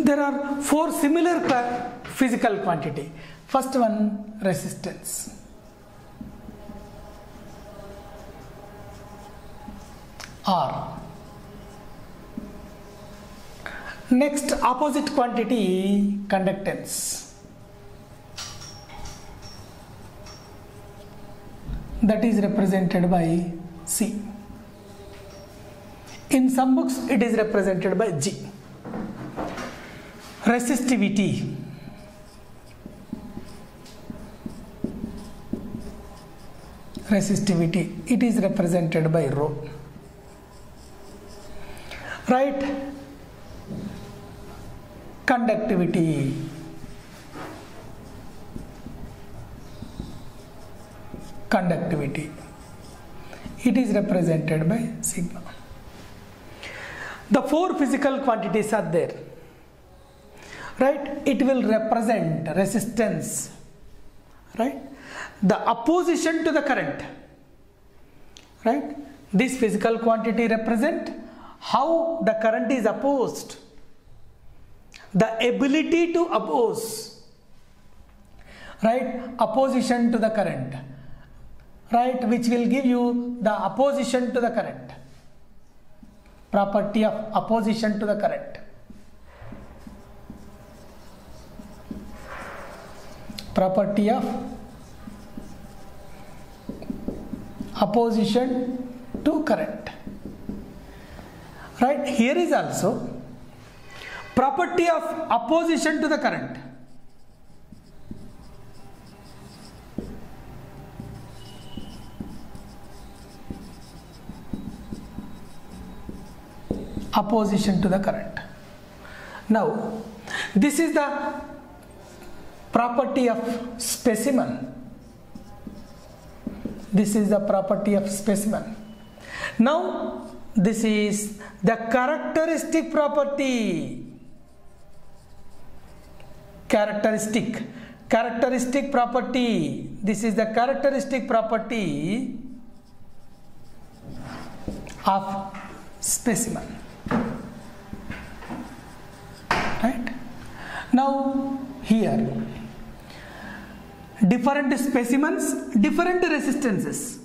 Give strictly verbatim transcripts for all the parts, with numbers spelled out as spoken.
there are four similar physical quantity. First one, resistance. R. Next, opposite quantity, conductance. That is represented by C. In some books it is represented by G. Resistivity. Resistivity, it is represented by rho. Right? Conductivity. Conductivity. It is represented by sigma. The four physical quantities are there. Right? It will represent resistance. Right? The opposition to the current. Right? This physical quantity represent how the current is opposed. The ability to oppose. Right? Opposition to the current. Right? Which will give you the opposition to the current. Property of opposition to the current. Property of opposition to current. Right? Here is also property of opposition to the current. Opposition to the current. Now, this is the property of specimen. This is the property of specimen. Now, this is the characteristic property. Characteristic. Characteristic property. This is the characteristic property of specimen. Right? Now, here, different specimens, different resistances.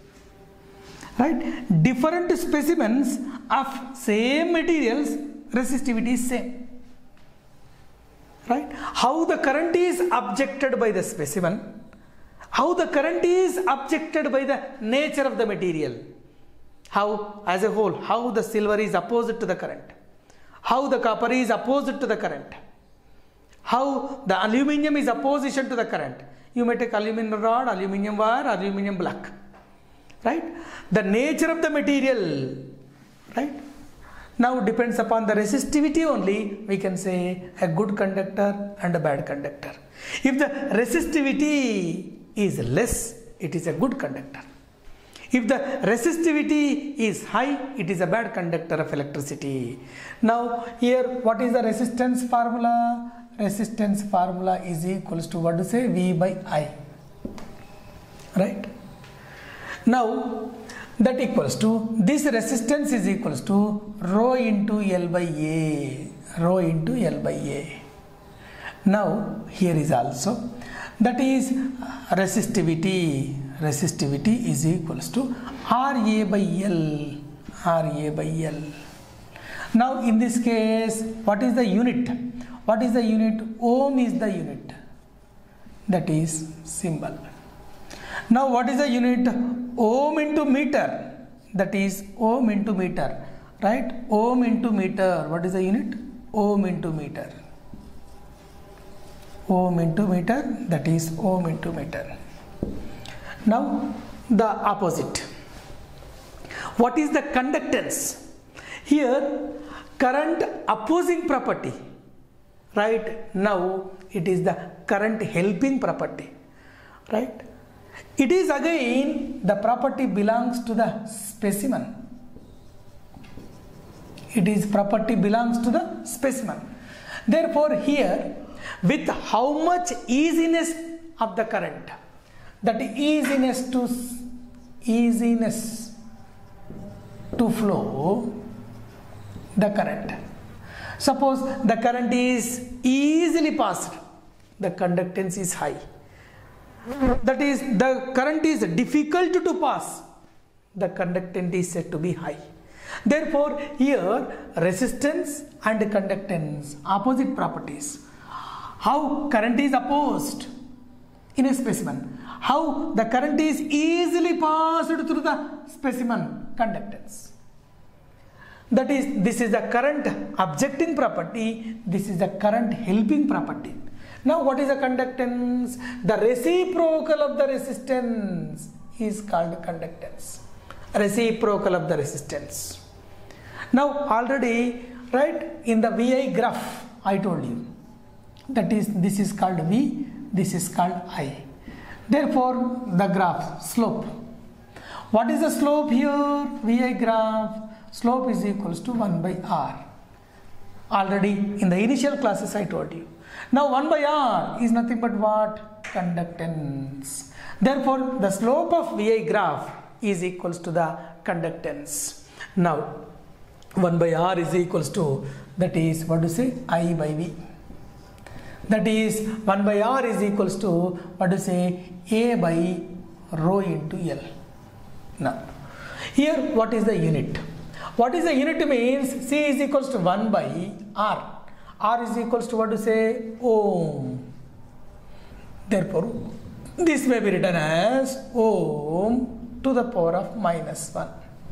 Right? Different specimens of same materials, resistivity is same. Right? How the current is objected by the specimen, how the current is objected by the nature of the material, how as a whole, how the silver is opposed to the current, how the copper is opposed to the current, how the aluminium is opposition to the current. You may take aluminum rod, aluminum wire, aluminum block. Right? The nature of the material, right? Now depends upon the resistivity only, we can say a good conductor and a bad conductor. If the resistivity is less, it is a good conductor. If the resistivity is high, it is a bad conductor of electricity. Now here, what is the resistance formula? Resistance formula is equals to what to say? V by I. Right? Now that equals to, this resistance is equals to rho into L by A. Rho into L by A. Now here is also, that is resistivity. Resistivity is equals to R A by L. R A by L. Now in this case, what is the unit? What is the unit? Ohm is the unit. That is symbol. Now what is the unit? Ohm into meter. That is ohm into meter. Right? Ohm into meter. What is the unit? Ohm into meter. Ohm into meter. That is ohm into meter. Now the opposite. What is the conductance? Here current opposing property. Right? Now it is the current helping property. Right? It is again, the property belongs to the specimen. It is property belongs to the specimen. Therefore here, with how much easiness of the current, that easiness to easiness to flow the current. Suppose the current is easily passed, the conductance is high. That is, the current is difficult to pass, the conductance is said to be high. Therefore, here resistance and conductance, opposite properties. How current is opposed in a specimen? How the current is easily passed through the specimen? Conductance. That is, this is the current objecting property, this is the current helping property. Now, what is the conductance? The reciprocal of the resistance is called conductance. Reciprocal of the resistance. Now, already, right, in the V I graph, I told you, that is, this is called V, this is called I. Therefore, the graph, slope. What is the slope here? V I graph, slope is equals to one by R. Already in the initial classes I told you. Now one by R is nothing but what? Conductance. Therefore, the slope of V I graph is equals to the conductance. Now, one by R is equals to, that is, what to say? I by V. That is, one by R is equals to, what to say? A by rho into L. Now, here what is the unit? What is the unit means? C is equals to one by R. R is equals to, what to say? Ohm. Therefore, this may be written as ohm to the power of minus one.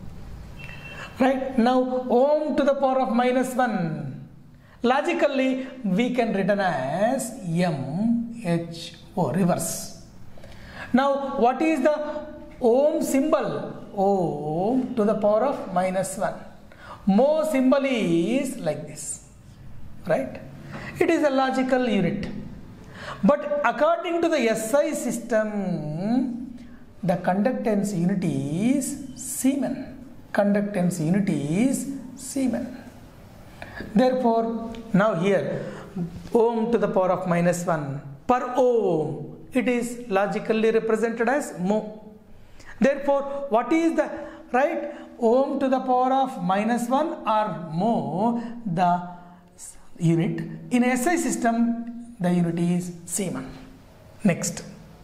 Right? Now, ohm to the power of minus one. Logically, we can written as M H O, reverse. Now, what is the ohm symbol? Ohm to the power of minus one. Mho symbol is like this. Right? It is a logical unit. But according to the S I system, the conductance unit is Siemens. Conductance unit is Siemens. Therefore, now here, ohm to the power of minus one per ohm, it is logically represented as mho. Therefore, what is the right ohm to the power of minus one or mho, the unit? In S I system, the unit is Siemens. Next,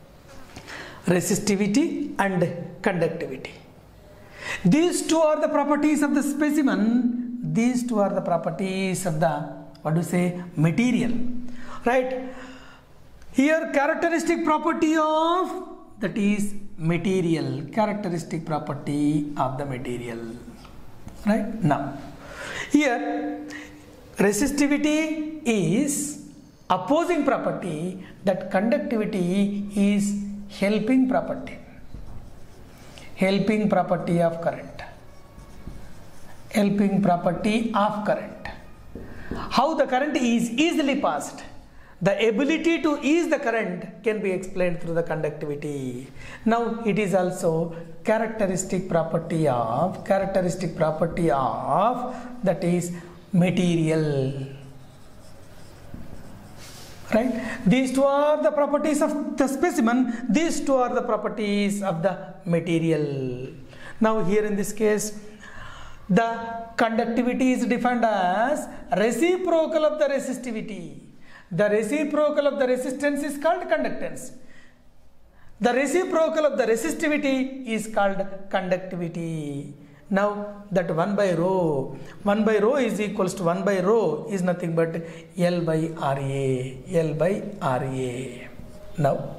resistivity and conductivity. These two are the properties of the specimen. These two are the properties of the, what do you say, material. Right? Here, characteristic property of, that is material. Characteristic property of the material. Right? Now, here, resistivity is opposing property, that conductivity is helping property. Helping property of current. Helping property of current. How the current is easily passed. The ability to ease the current can be explained through the conductivity. Now it is also characteristic property of, characteristic property of, that is material. Right? These two are the properties of the specimen. These two are the properties of the material. Now here in this case, the conductivity is defined as reciprocal of the resistivity. The reciprocal of the resistance is called conductance. The reciprocal of the resistivity is called conductivity. Now that one by rho, one by rho is equals to one by rho is nothing but L by R A, L by R A. Now,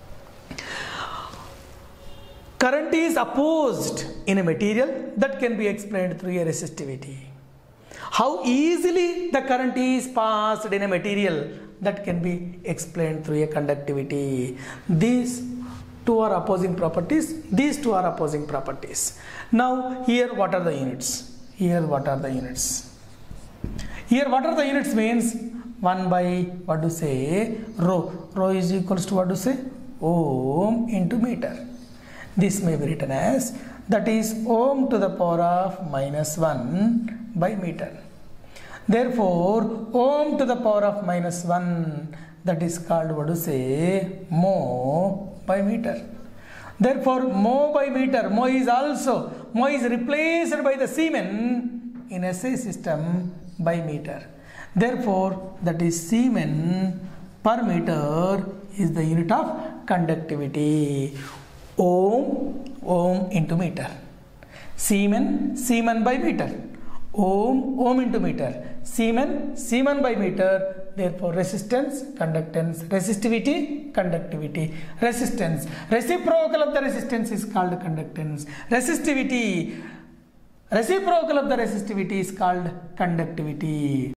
current is opposed in a material, that can be explained through a resistivity. How easily the current is passed in a material, that can be explained through a conductivity. These two are opposing properties. These two are opposing properties. Now here what are the units? Here what are the units? Here what are the units means one by, what to say, rho. Rho is equals to, what to say, ohm into meter. This may be written as, that is ohm to the power of minus one by meter. Therefore, ohm to the power of minus one, that is called, what to say, mho by meter. Therefore, mho by meter, mho is also, mho is replaced by the Siemens in S I system by meter. Therefore, that is Siemens per meter is the unit of conductivity. Ohm, ohm into meter. Siemens, Siemens by meter. Ohm, ohm into meter. Siemens, Siemens by meter. Therefore, resistance, conductance, resistivity, conductivity, resistance. Reciprocal of the resistance is called conductance. Resistivity, reciprocal of the resistivity is called conductivity.